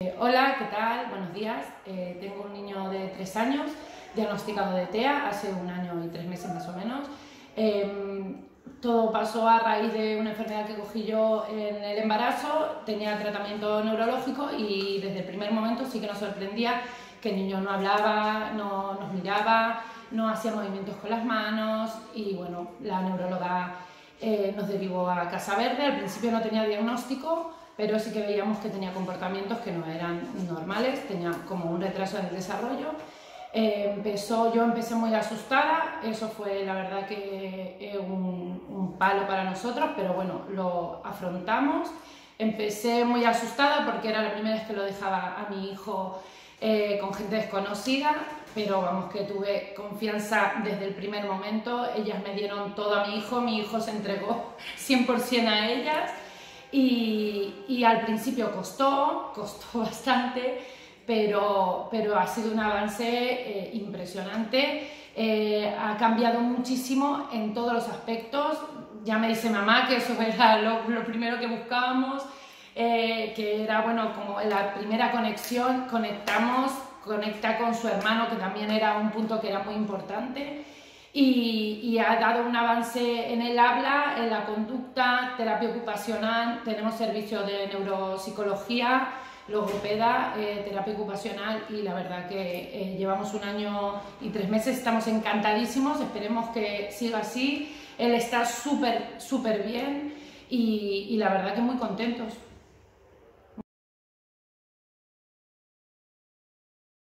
Hola, ¿qué tal? Buenos días. Tengo un niño de 3 años, diagnosticado de TEA hace 1 año y 3 meses más o menos. Todo pasó a raíz de una enfermedad que cogí yo en el embarazo. Tenía tratamiento neurológico y desde el primer momento sí que nos sorprendía que el niño no hablaba, no nos miraba, no hacía movimientos con las manos y bueno, la neuróloga nos derivó a Casa Verde. Al principio no tenía diagnóstico, pero sí que veíamos que tenía comportamientos que no eran normales, tenía como un retraso en el desarrollo. Yo empecé muy asustada, eso fue la verdad que un palo para nosotros, pero bueno, lo afrontamos. Empecé muy asustada porque era la primera vez que lo dejaba a mi hijo con gente desconocida, pero vamos, que tuve confianza desde el primer momento. Ellas me dieron todo a mi hijo se entregó 100% a ellas. Y al principio costó bastante, pero ha sido un avance impresionante. Ha cambiado muchísimo en todos los aspectos. Ya me dice mamá que eso era lo primero que buscábamos, que era bueno, como la primera conexión, conecta con su hermano, que también era un punto que era muy importante. Y ha dado un avance en el habla, en la conducta, terapia ocupacional. Tenemos servicio de neuropsicología, logopeda, terapia ocupacional, y la verdad que llevamos 1 año y 3 meses, estamos encantadísimos, esperemos que siga así. Él está súper bien y la verdad que muy contentos.